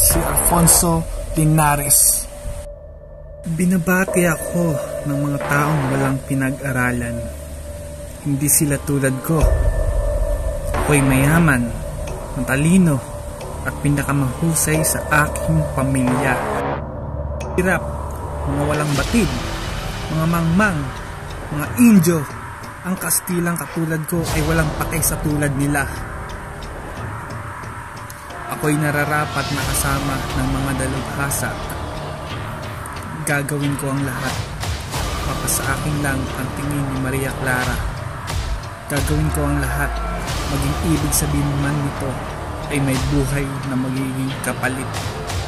si Alfonso Linares. Binabati ako ng mga taong walang pinag-aralan. Hindi sila tulad ko. Ako'y mayaman, matalino, at pinakamahusay sa aking pamilya. Hirap, mga walang batid, mga mangmang, mga Indio. Ang Kastilang katulad ko ay walang pakay sa tulad nila. Ako'y nararapat na kasama ng mga dalubhasa. Gagawin ko ang lahat. Papasa akin lang ang tingin ni Maria Clara. Gagawin ko ang lahat. Maging ibig sabihin man nito ay may buhay na magiging kapalit.